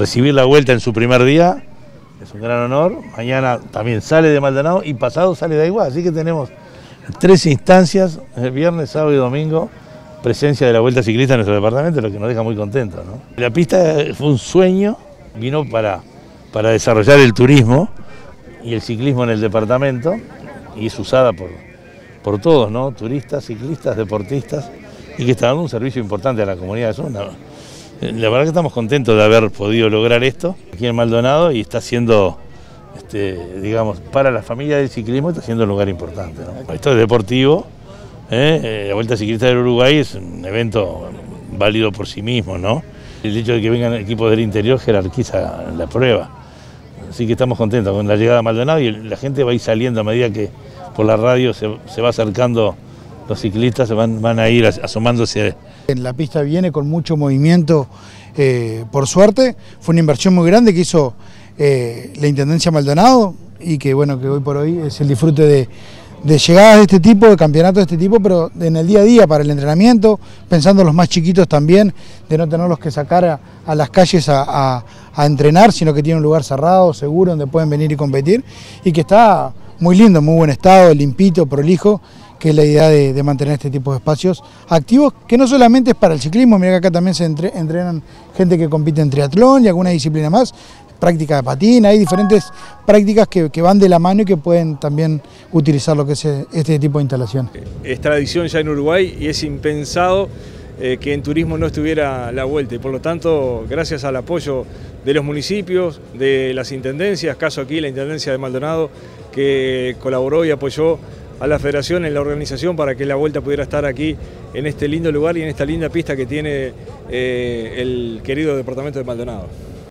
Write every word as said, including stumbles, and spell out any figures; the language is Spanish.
recibir la vuelta en su primer día es un gran honor. Mañana también sale de Maldonado y pasado sale de Aiguá, así que tenemos tres instancias, el viernes, sábado y domingo, presencia de la Vuelta Ciclista en nuestro departamento, lo que nos deja muy contentos, ¿no? La pista fue un sueño, vino para, para desarrollar el turismo y el ciclismo en el departamento, y es usada por, por todos, ¿no? Turistas, ciclistas, deportistas, y que está dando un servicio importante a la comunidad de zona. La verdad que estamos contentos de haber podido lograr esto aquí en Maldonado, y está siendo, este, digamos, para la familia del ciclismo está siendo un lugar importante, ¿no? Esto es deportivo, ¿eh? La Vuelta Ciclista del Uruguay es un evento válido por sí mismo, ¿no? El hecho de que vengan equipos del interior jerarquiza la prueba. Así que estamos contentos con la llegada a Maldonado, y la gente va a ir saliendo a medida que por la radio se, se va acercando, los ciclistas se van, van a ir asomándose. La pista viene con mucho movimiento, eh, por suerte. Fue una inversión muy grande que hizo eh, la Intendencia Maldonado, y que bueno, que hoy por hoy es el disfrute de, de llegadas de este tipo, de campeonatos de este tipo, pero en el día a día para el entrenamiento, pensando en los más chiquitos también, de no tenerlos que sacar a, a las calles a, a, a entrenar, sino que tiene un lugar cerrado, seguro, donde pueden venir y competir, y que está muy lindo, muy buen estado, limpito, prolijo, que es la idea de, de mantener este tipo de espacios activos, que no solamente es para el ciclismo. Mira que acá también se entre, entrenan gente que compite en triatlón y alguna disciplina más, práctica de patín, hay diferentes prácticas que, que van de la mano y que pueden también utilizar lo que es este tipo de instalación. Es tradición ya en Uruguay y es impensado eh, que en turismo no estuviera la vuelta, y por lo tanto, gracias al apoyo de los municipios, de las intendencias, caso aquí la Intendencia de Maldonado, que colaboró y apoyó a la federación en la organización para que la vuelta pudiera estar aquí en este lindo lugar y en esta linda pista que tiene eh, el querido departamento de Maldonado.